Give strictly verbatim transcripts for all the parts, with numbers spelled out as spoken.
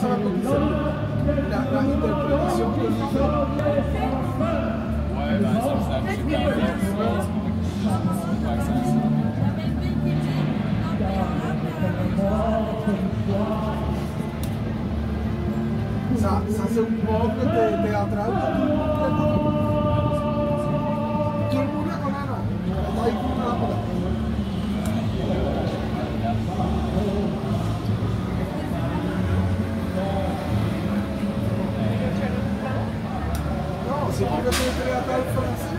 ça comme c'est la, la interprétation que nous faisons. Ouais, bah c'est ça, je suis pas Ça, ça c'est un poco de teatral. Tout le monde la connaît, non? Está ahí con una lámpara. Non, c'est pour que tu es théâtral français.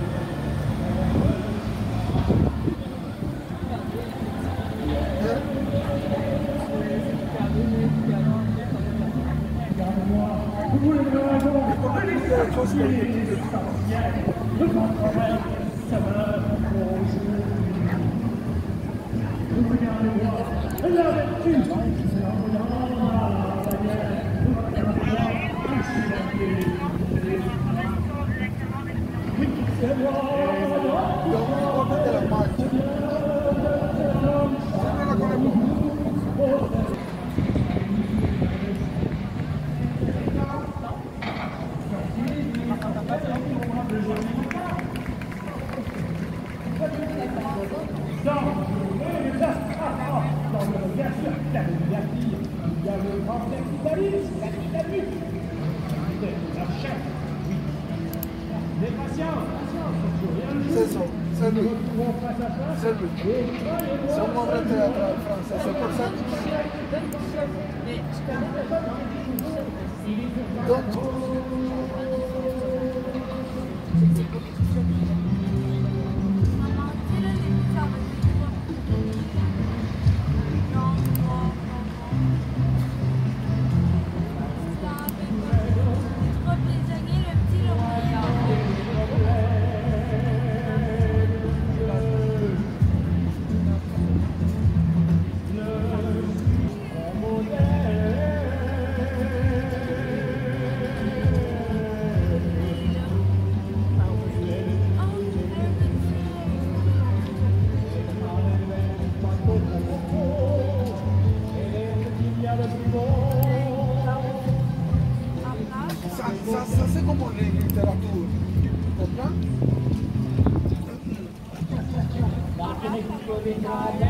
C'est ça, c'est lui. C'est lui. C'est un mauvais théâtral français, c'est pour ça que... Donc, ça, ça, ça c'est comme la littérature. Tu comprends?